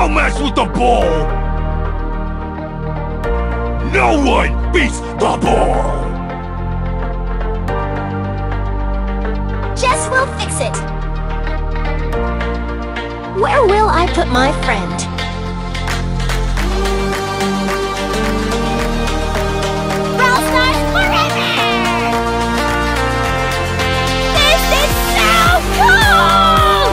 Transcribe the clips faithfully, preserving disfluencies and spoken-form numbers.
Don't mess with the ball! No one beats the ball! Jess will fix it. Where will I put my friend? Brawl Stars forever! This is so cool!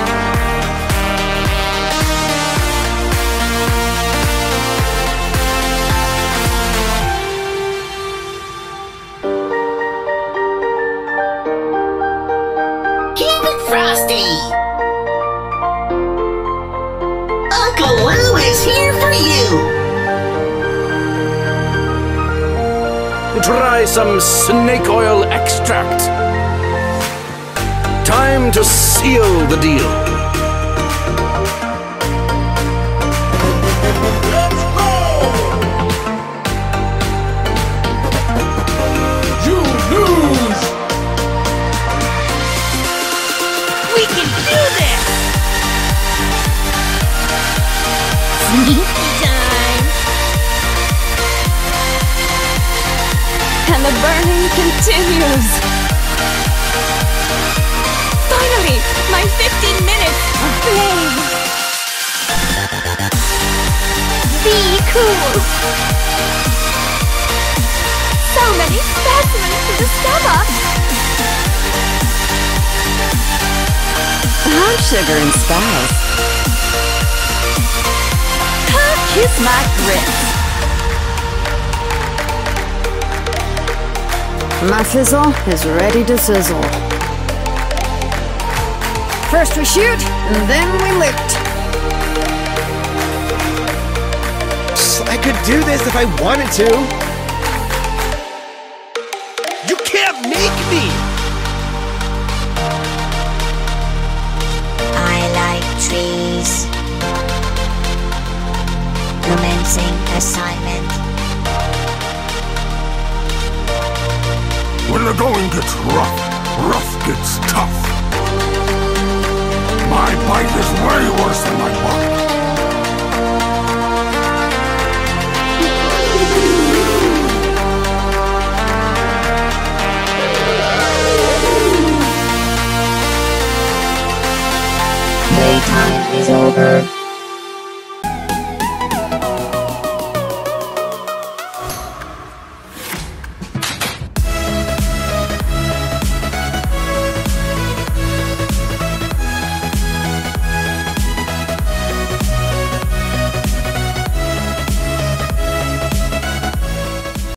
Keep it frosty! Uncle Lou is here for you! Try some snake oil extract. Time to seal the deal. Let's go! You lose! We can do this! Sneaky time! And the burning continues! Finally! My fifteen minutes of flame! Be cool! So many specimens to discover! I'm sugar and spice. Kiss my grits. My fizzle is ready to sizzle. First we shoot, and then we lift. I could do this if I wanted to. You can't make me! I like trees. Commencing assignment. When the going gets rough, rough gets tough. My bite is way worse than my bark. Playtime is over.